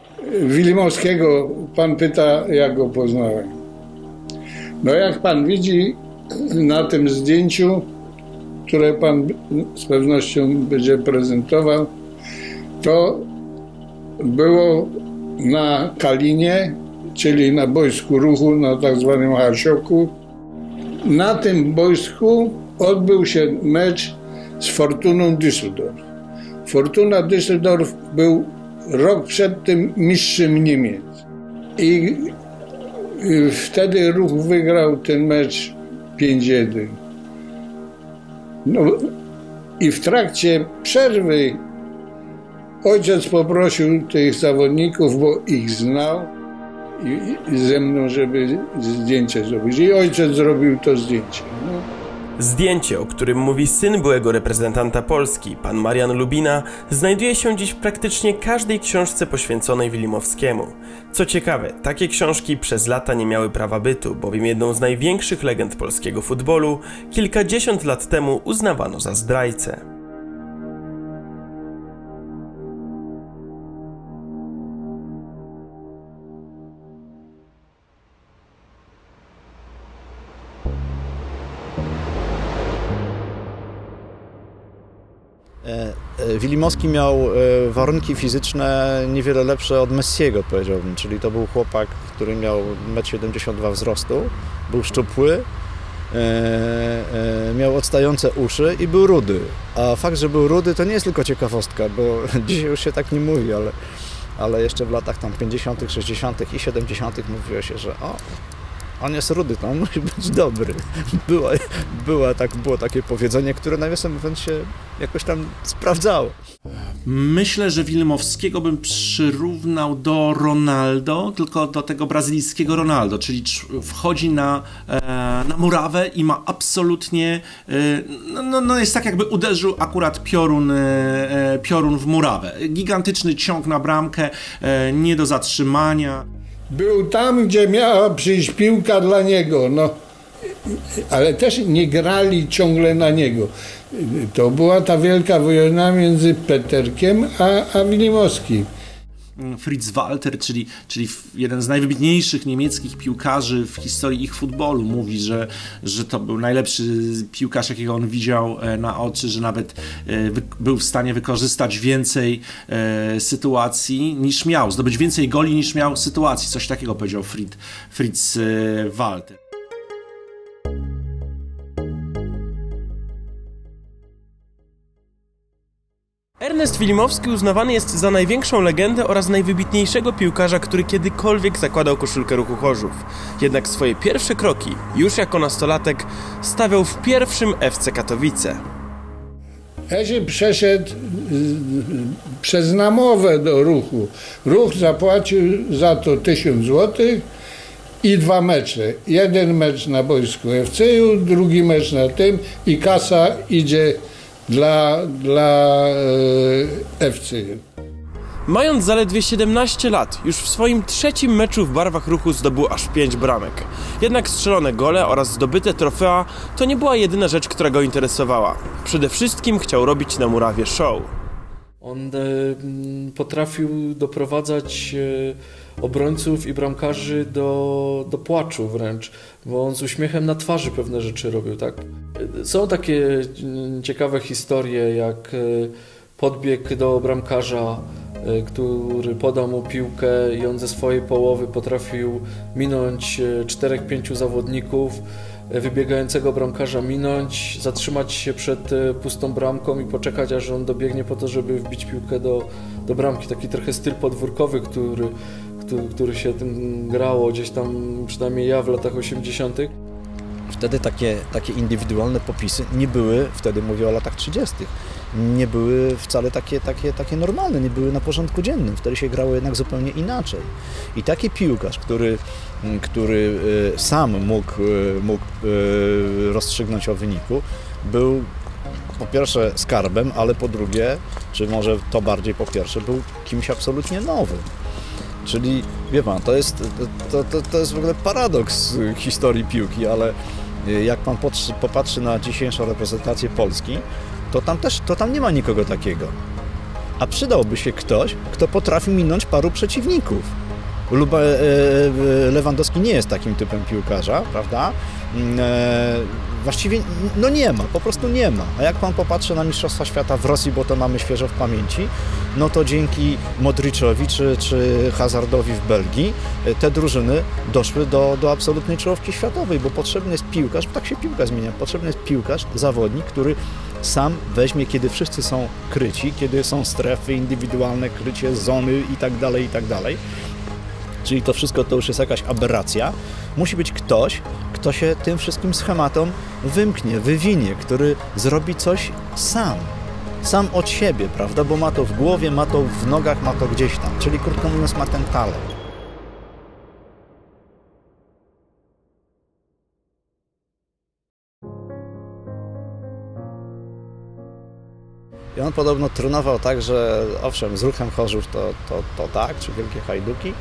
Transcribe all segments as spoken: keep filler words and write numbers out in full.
Wilimowskiego, pan pyta, jak go poznałem. No jak pan widzi na tym zdjęciu, które pan z pewnością będzie prezentował, to było na Kalinie, czyli na boisku ruchu, na tak zwanym Hasioku. Na tym boisku odbył się mecz z Fortuną Düsseldorf. Fortuna Düsseldorf był rok przed tym mistrzem Niemiec. I wtedy Ruch wygrał ten mecz pięć jeden. No i w trakcie przerwy ojciec poprosił tych zawodników, bo ich znał, i, i ze mną, żeby zdjęcie zrobić. I ojciec zrobił to zdjęcie. No. Zdjęcie, o którym mówi syn byłego reprezentanta Polski, pan Marian Lubina, znajduje się dziś w praktycznie każdej książce poświęconej Wilimowskiemu. Co ciekawe, takie książki przez lata nie miały prawa bytu, bowiem jedną z największych legend polskiego futbolu kilkadziesiąt lat temu uznawano za zdrajcę. Wilimowski miał warunki fizyczne niewiele lepsze od Messiego, powiedziałbym, czyli to był chłopak, który miał metr siedemdziesiąt dwa wzrostu, był szczupły, miał odstające uszy i był rudy. A fakt, że był rudy, to nie jest tylko ciekawostka, bo dzisiaj już się tak nie mówi, ale, ale jeszcze w latach tam pięćdziesiątych, sześćdziesiątych i siedemdziesiątych mówiło się, że o, on jest rudy, to on musi być dobry. Była, była tak, było takie powiedzenie, które nawiasem mówiąc się jakoś tam sprawdzało. Myślę, że Wilimowskiego bym przyrównał do Ronaldo, tylko do tego brazylijskiego Ronaldo, czyli wchodzi na, na murawę i ma absolutnie, no, no jest tak jakby uderzył akurat piorun, piorun w murawę. Gigantyczny ciąg na bramkę, nie do zatrzymania. Był tam, gdzie miała przyjść piłka dla niego, no, ale też nie grali ciągle na niego. To była ta wielka wojna między Peterkiem a, a Wilimowskim. Fritz Walter, czyli, czyli jeden z najwybitniejszych niemieckich piłkarzy w historii ich futbolu, mówi, że, że to był najlepszy piłkarz, jakiego on widział na oczy, że nawet był w stanie wykorzystać więcej sytuacji niż miał, zdobyć więcej goli niż miał sytuacji. Coś takiego powiedział Fritz, Fritz Walter. Ernest Wilimowski uznawany jest za największą legendę oraz najwybitniejszego piłkarza, który kiedykolwiek zakładał koszulkę Ruchu Chorzów. Jednak swoje pierwsze kroki, już jako nastolatek, stawiał w pierwszym F C Katowice. Ja się przeszedł przez namowę do Ruchu. Ruch zapłacił za to tysiąc złotych i dwa mecze. Jeden mecz na boisku F C-u, drugi mecz na tym i kasa idzie dla, dla e, F C. Mając zaledwie siedemnaście lat, już w swoim trzecim meczu w barwach Ruchu zdobył aż pięć bramek. Jednak strzelone gole oraz zdobyte trofea to nie była jedyna rzecz, która go interesowała. Przede wszystkim chciał robić na murawie show. On e, potrafił doprowadzać e, obrońców i bramkarzy do, do płaczu wręcz, bo on z uśmiechem na twarzy pewne rzeczy robił, tak? Są takie ciekawe historie, jak podbiegł do bramkarza, który podał mu piłkę i on ze swojej połowy potrafił minąć czterech, pięciu zawodników, wybiegającego bramkarza minąć, zatrzymać się przed pustą bramką i poczekać, aż on dobiegnie po to, żeby wbić piłkę do, do bramki. Taki trochę styl podwórkowy, który, który, który się tym grało gdzieś tam, przynajmniej ja w latach osiemdziesiątych. Wtedy takie, takie indywidualne popisy nie były, wtedy mówię o latach trzydziestych, nie były wcale takie, takie, takie normalne, nie były na porządku dziennym. Wtedy się grało jednak zupełnie inaczej. I taki piłkarz, który, który sam mógł, mógł rozstrzygnąć o wyniku, był po pierwsze skarbem, ale po drugie, czy może to bardziej po pierwsze, był kimś absolutnie nowym. Czyli, wie pan, to jest, to, to, to jest w ogóle paradoks historii piłki, ale jak pan patrzy, popatrzy na dzisiejszą reprezentację Polski, to tam też to tam nie ma nikogo takiego. a przydałby się ktoś, kto potrafi minąć paru przeciwników. Luba, e, Lewandowski nie jest takim typem piłkarza, prawda? E, właściwie no nie ma, po prostu nie ma. A jak pan popatrzy na Mistrzostwa Świata w Rosji, bo to mamy świeżo w pamięci, no to dzięki Modriczowi czy, czy Hazardowi w Belgii te drużyny doszły do, do absolutnej czołówki światowej, bo potrzebny jest piłkarz, tak się piłka zmienia, potrzebny jest piłkarz, zawodnik, który sam weźmie, kiedy wszyscy są kryci, kiedy są strefy indywidualne, krycie, zony i tak dalej, i tak dalej. Czyli to wszystko to już jest jakaś aberracja. Musi być ktoś, kto się tym wszystkim schematom wymknie, wywinie, który zrobi coś sam. Sam od siebie, prawda? Bo ma to w głowie, ma to w nogach, ma to gdzieś tam. Czyli krótko mówiąc, ma ten talent. I on podobno trenował tak, że owszem, z Ruchem Chorzów to, to, to tak, czy Wielkie Hajduki,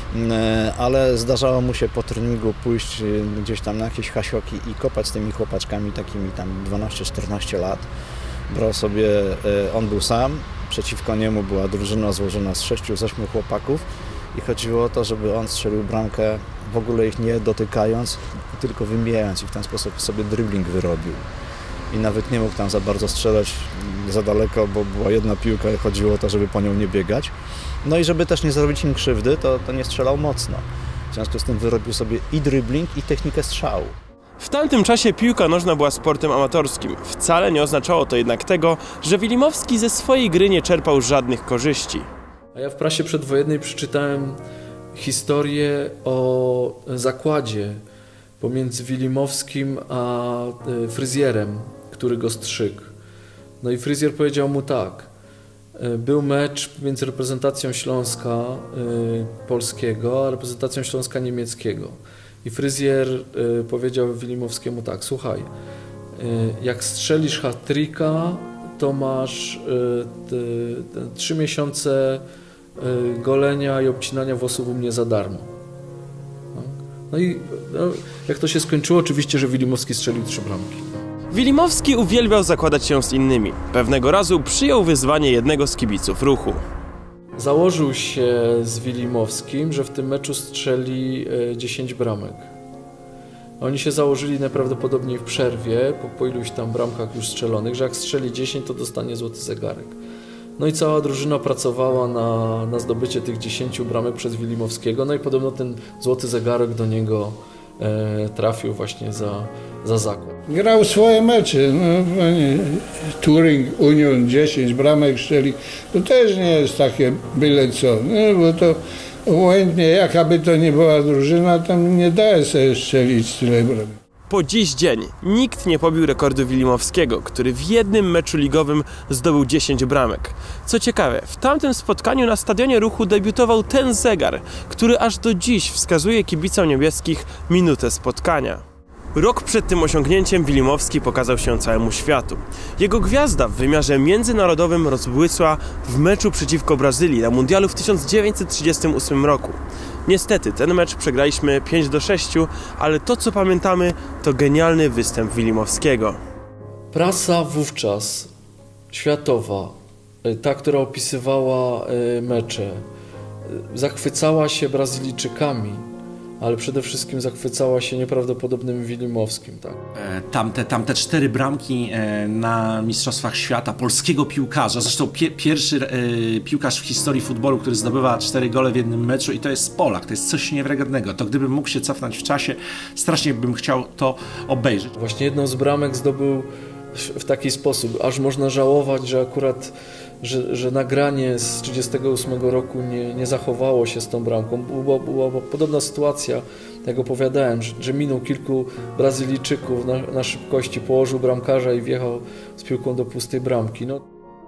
ale zdarzało mu się po treningu pójść gdzieś tam na jakieś hasioki i kopać z tymi chłopaczkami takimi tam dwanaście czternaście lat. Brał sobie, on był sam, przeciwko niemu była drużyna złożona z sześciu, z ośmiu chłopaków i chodziło o to, żeby on strzelił bramkę, w ogóle ich nie dotykając, tylko wybijając i w ten sposób sobie dribbling wyrobił. I nawet nie mógł tam za bardzo strzelać za daleko, bo była jedna piłka i chodziło o to, żeby po nią nie biegać. No i żeby też nie zrobić im krzywdy, to, to nie strzelał mocno. W związku z tym wyrobił sobie i dribbling, i technikę strzału. W tamtym czasie piłka nożna była sportem amatorskim. Wcale nie oznaczało to jednak tego, że Wilimowski ze swojej gry nie czerpał żadnych korzyści. A ja w prasie przedwojennej przeczytałem historię o zakładzie pomiędzy Wilimowskim a fryzjerem, który go strzygł. No i fryzjer powiedział mu tak. Był mecz między reprezentacją Śląska y, polskiego a reprezentacją Śląska niemieckiego. I fryzjer y, powiedział Wilimowskiemu tak, słuchaj, y, jak strzelisz hat-tricka, to masz trzy miesiące y, golenia i obcinania włosów u mnie za darmo. No, no i no, jak to się skończyło, oczywiście, że Wilimowski strzelił trzy bramki. Wilimowski uwielbiał zakładać się z innymi. Pewnego razu przyjął wyzwanie jednego z kibiców Ruchu. Założył się z Wilimowskim, że w tym meczu strzeli dziesięć bramek. Oni się założyli najprawdopodobniej w przerwie, po, po iluś tam bramkach już strzelonych, że jak strzeli dziesięć, to dostanie złoty zegarek. No i cała drużyna pracowała na, na zdobycie tych dziesięciu bramek przez Wilimowskiego, no i podobno ten złoty zegarek do niego e, trafił właśnie za, za zakład. Grał swoje mecze, no, Turing, Union, dziesięć bramek strzeli, to też nie jest takie byle co, no, bo to obojętnie jaka by to nie była drużyna, tam nie daje sobie strzelić tyle bramek. Po dziś dzień nikt nie pobił rekordu Wilimowskiego, który w jednym meczu ligowym zdobył dziesięć bramek. Co ciekawe, w tamtym spotkaniu na stadionie Ruchu debiutował ten zegar, który aż do dziś wskazuje kibicom niebieskich minutę spotkania. Rok przed tym osiągnięciem Wilimowski pokazał się całemu światu. Jego gwiazda w wymiarze międzynarodowym rozbłysła w meczu przeciwko Brazylii na mundialu w tysiąc dziewięćset trzydziestym ósmym roku. Niestety ten mecz przegraliśmy pięć do sześciu, ale to co pamiętamy to genialny występ Wilimowskiego. Prasa wówczas światowa, ta, która opisywała mecze, zachwycała się Brazylijczykami, ale przede wszystkim zachwycała się nieprawdopodobnym Wilimowskim. Tak? Tamte, tamte cztery bramki na Mistrzostwach Świata polskiego piłkarza, zresztą pie, pierwszy e, piłkarz w historii futbolu, który zdobywa cztery gole w jednym meczu i to jest Polak, to jest coś niewiarygodnego. To gdybym mógł się cofnąć w czasie, strasznie bym chciał to obejrzeć. Właśnie jedną z bramek zdobył w taki sposób, aż można żałować, że akurat Że, że nagranie z trzydziestego ósmego roku nie, nie zachowało się z tą bramką. Była, była podobna sytuacja, jak opowiadałem, że, że minął kilku Brazylijczyków na, na szybkości, położył bramkarza i wjechał z piłką do pustej bramki. No.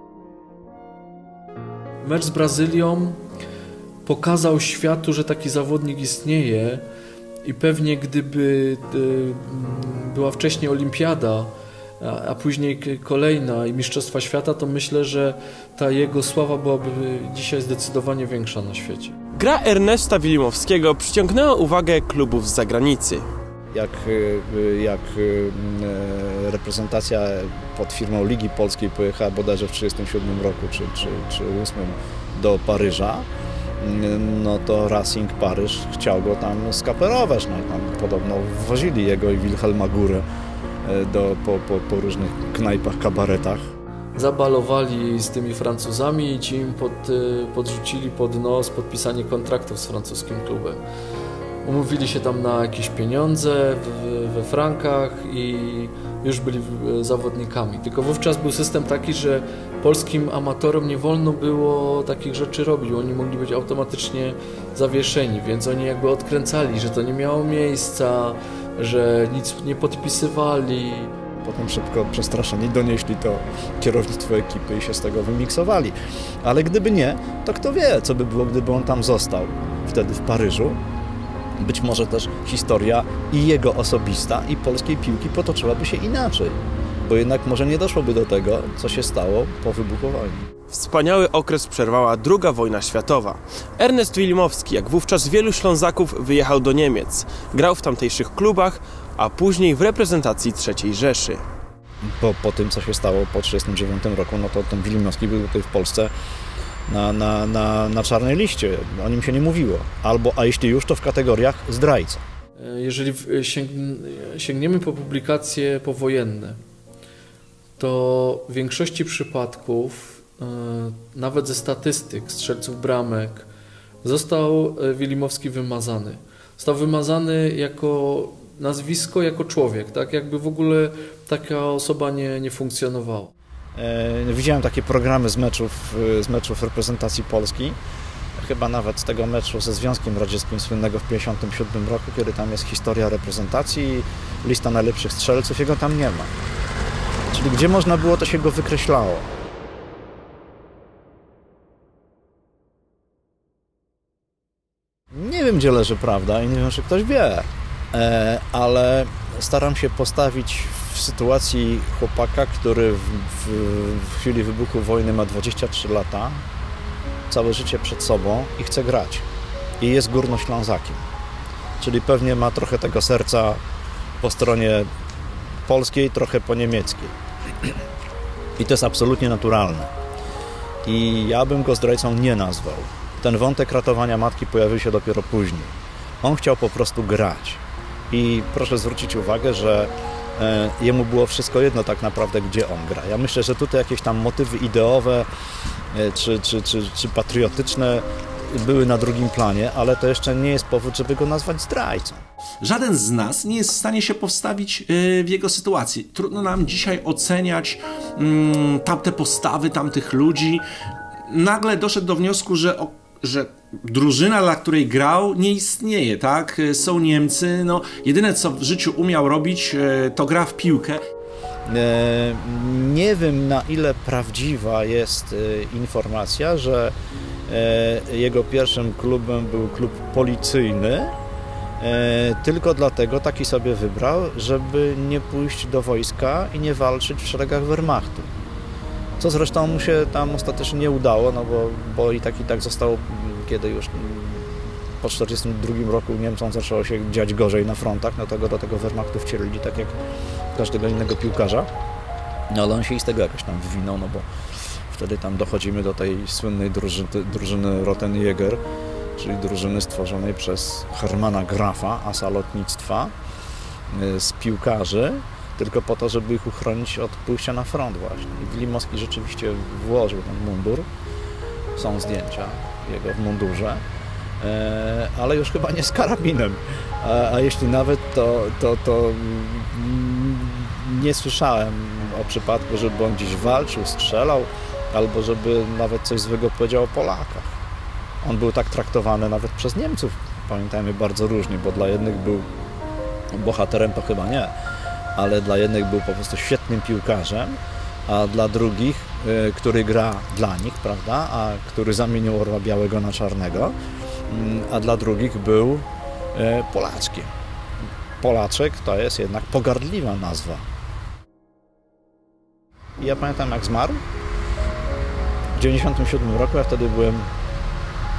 Mecz z Brazylią pokazał światu, że taki zawodnik istnieje i pewnie gdyby y, była wcześniej olimpiada, a później kolejna i Mistrzostwa Świata, to myślę, że ta jego sława byłaby dzisiaj zdecydowanie większa na świecie. Gra Ernesta Wilimowskiego przyciągnęła uwagę klubów z zagranicy. Jak, jak reprezentacja pod firmą Ligi Polskiej pojechała bodajże w tysiąc dziewięćset trzydziestym siódmym roku czy, czy, czy ósmym do Paryża, no to Racing Paryż chciał go tam skaperować. No i tam podobno wwozili jego i Wilhelma Górę do, po, po, po różnych knajpach, kabaretach. Zabalowali z tymi Francuzami i ci im pod, podrzucili pod nos podpisanie kontraktów z francuskim klubem. Umówili się tam na jakieś pieniądze w, we frankach i już byli zawodnikami. Tylko wówczas był system taki, że polskim amatorom nie wolno było takich rzeczy robić. Oni mogli być automatycznie zawieszeni, więc oni jakby odkręcali, że to nie miało miejsca, że nic nie podpisywali. Potem szybko przestraszeni donieśli to kierownictwo ekipy i się z tego wymiksowali. Ale gdyby nie, to kto wie, co by było, gdyby on tam został wtedy w Paryżu. Być może też historia i jego osobista, i polskiej piłki potoczyłaby się inaczej. Bo jednak może nie doszłoby do tego, co się stało po wybuchu wojny. Wspaniały okres przerwała druga wojna światowa. Ernest Wilimowski, jak wówczas wielu Ślązaków, wyjechał do Niemiec. Grał w tamtejszych klubach, a później w reprezentacji trzeciej Rzeszy. Po, po tym, co się stało po tysiąc dziewięćset trzydziestym dziewiątym roku, no to ten Wilimowski był tutaj w Polsce na, na, na, na czarnej liście. O nim się nie mówiło. Albo, a jeśli już, to w kategoriach zdrajca. Jeżeli sięgniemy po publikacje powojenne, to w większości przypadków, nawet ze statystyk, strzelców bramek, został Wilimowski wymazany. Został wymazany jako nazwisko, jako człowiek, tak? Jakby w ogóle taka osoba nie, nie funkcjonowała. E, widziałem takie programy z meczów, z meczów reprezentacji Polski, chyba nawet z tego meczu ze Związkiem Radzieckim słynnego w tysiąc dziewięćset pięćdziesiątym siódmym roku, kiedy tam jest historia reprezentacji, lista najlepszych strzelców, jego tam nie ma. Czyli gdzie można było, to się go wykreślało. Nie wiem, gdzie leży prawda i nie wiem, czy ktoś wie, e, ale staram się postawić w sytuacji chłopaka, który w, w, w chwili wybuchu wojny ma dwadzieścia trzy lata, całe życie przed sobą i chce grać. I jest Górnoślązakiem. Czyli pewnie ma trochę tego serca po stronie polskiej, trochę po niemieckiej. I to jest absolutnie naturalne. I ja bym go zdrajcą nie nazwał. Ten wątek ratowania matki pojawił się dopiero później. On chciał po prostu grać. I proszę zwrócić uwagę, że e, jemu było wszystko jedno tak naprawdę, gdzie on gra. Ja myślę, że tutaj jakieś tam motywy ideowe e, czy, czy, czy, czy patriotyczne były na drugim planie, ale to jeszcze nie jest powód, żeby go nazwać zdrajcą. Żaden z nas nie jest w stanie się postawić w jego sytuacji. Trudno nam dzisiaj oceniać mm, tamte postawy, tamtych ludzi. Nagle doszedł do wniosku, że, o, że drużyna, dla której grał, nie istnieje, tak? Są Niemcy, no jedyne co w życiu umiał robić, to gra w piłkę. Nie wiem, na ile prawdziwa jest informacja, że jego pierwszym klubem był klub policyjny, tylko dlatego taki sobie wybrał, żeby nie pójść do wojska i nie walczyć w szeregach Wehrmachtu. Co zresztą mu się tam ostatecznie nie udało, no bo, bo i tak i tak został, kiedy już po tysiąc dziewięćset czterdziestym drugim roku Niemcom zaczęło się dziać gorzej na frontach, no to go do tego Wehrmachtu wcielili, tak jak każdego innego piłkarza. No ale on się i z tego jakoś tam wywinął, no bo wtedy tam dochodzimy do tej słynnej drużyny, drużyny Rottenjäger, czyli drużyny stworzonej przez Hermana Grafa, asa lotnictwa, z piłkarzy, tylko po to, żeby ich uchronić od pójścia na front właśnie. I Wilimowski rzeczywiście włożył ten mundur, są zdjęcia jego w mundurze, ale już chyba nie z karabinem, a, a jeśli nawet, to, to, to nie słyszałem o przypadku, żeby on gdzieś walczył, strzelał, albo żeby nawet coś złego powiedział o Polakach. On był tak traktowany nawet przez Niemców, pamiętajmy, bardzo różnie, bo dla jednych był bohaterem, to chyba nie, ale dla jednych był po prostu świetnym piłkarzem, a dla drugich, y, który gra dla nich, prawda, a który zamienił orła białego na czarnego, y, a dla drugich był y, Polaczkiem. Polaczek to jest jednak pogardliwa nazwa. I ja pamiętam, jak zmarł. W tysiąc dziewięćset dziewięćdziesiątym siódmym roku, ja wtedy byłem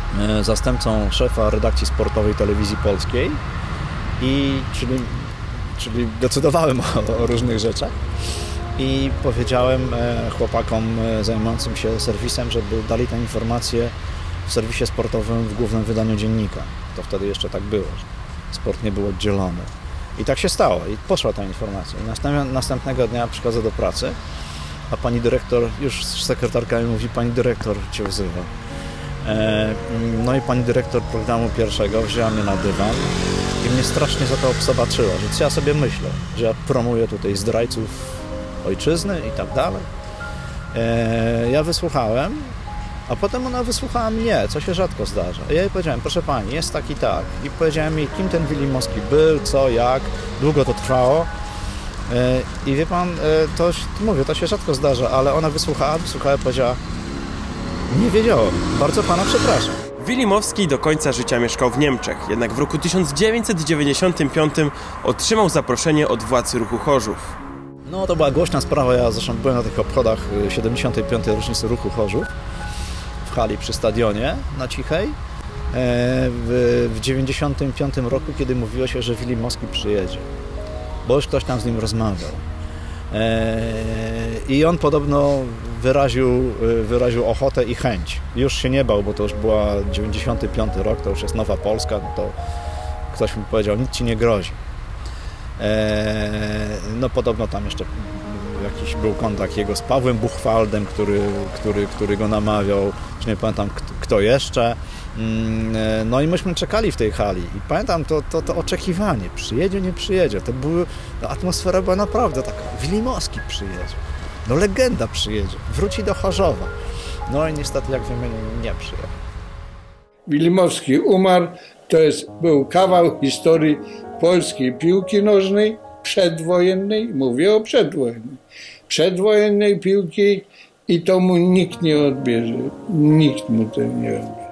zastępcą szefa redakcji sportowej Telewizji Polskiej, i czyli czyli decydowałem o, o różnych rzeczach. I powiedziałem chłopakom zajmującym się serwisem, żeby dali tę informację w serwisie sportowym w głównym wydaniu dziennika. To wtedy jeszcze tak było, że sport nie był oddzielony. I tak się stało i poszła ta informacja. I następnego dnia przychodzę do pracy, a pani dyrektor, już sekretarka mi mówi, pani dyrektor cię wzywa. No i pani dyrektor programu pierwszego wzięła mnie na dywan i mnie strasznie za to obsobaczyła, że co ja sobie myślę, że ja promuję tutaj zdrajców ojczyzny i tak dalej. Ja wysłuchałem, a potem ona wysłuchała mnie, co się rzadko zdarza. Ja jej powiedziałem, proszę pani, jest tak i tak. I powiedziałem jej, kim ten Wilimowski był, co, jak, długo to trwało. I wie pan, to mówię, to się rzadko zdarza, ale ona wysłuchała, wysłuchała i powiedziała, nie wiedziałem, bardzo pana przepraszam. Wilimowski do końca życia mieszkał w Niemczech, jednak w roku tysiąc dziewięćset dziewięćdziesiątym piątym otrzymał zaproszenie od władz ruchu Chorzów. No to była głośna sprawa, ja zresztą byłem na tych obchodach siedemdziesiątej piątej rocznicy ruchu Chorzów w hali przy stadionie na Cichej w, w dziewięćdziesiątym piątym roku, kiedy mówiło się, że Wilimowski przyjedzie, bo już ktoś tam z nim rozmawiał. I on podobno wyraził, wyraził ochotę i chęć. Już się nie bał, bo to już była dziewięćdziesiąty piąty rok, to już jest Nowa Polska, no to ktoś mi powiedział, nic ci nie grozi. No podobno tam jeszcze jakiś był kontakt jego z Pawłem Buchwaldem, który, który, który go namawiał, już nie pamiętam kto jeszcze. No i myśmy czekali w tej hali i pamiętam to, to, to oczekiwanie, przyjedzie, nie przyjedzie, to były, no, atmosfera była naprawdę taka, Wilimowski przyjedzie, no legenda przyjedzie, wróci do Chorzowa. No i niestety, jak wiemy, nie przyjechał. Wilimowski umarł, to jest, był kawał historii polskiej piłki nożnej, przedwojennej, mówię o przedwojennej, przedwojennej piłki i to mu nikt nie odbierze, nikt mu tego nie odbierze.